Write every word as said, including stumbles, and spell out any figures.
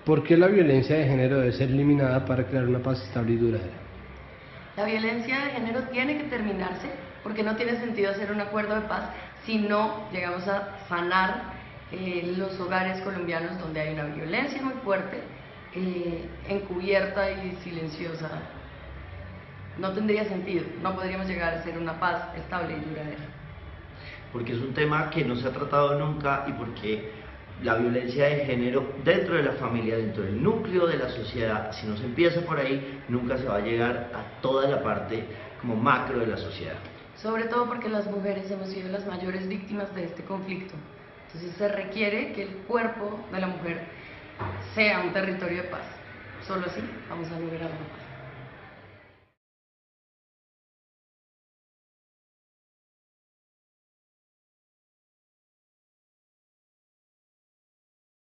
¿Por qué la violencia de género debe ser eliminada para crear una paz estable y duradera? La violencia de género tiene que terminarse porque no tiene sentido hacer un acuerdo de paz si no llegamos a sanar eh, los hogares colombianos donde hay una violencia muy fuerte, eh, encubierta y silenciosa. No tendría sentido, no podríamos llegar a hacer una paz estable y duradera. Porque es un tema que no se ha tratado nunca y porque la violencia de género dentro de la familia, dentro del núcleo de la sociedad, si no se empieza por ahí, nunca se va a llegar a toda la parte como macro de la sociedad. Sobre todo porque las mujeres hemos sido las mayores víctimas de este conflicto. Entonces se requiere que el cuerpo de la mujer sea un territorio de paz. Solo así vamos a lograr la paz.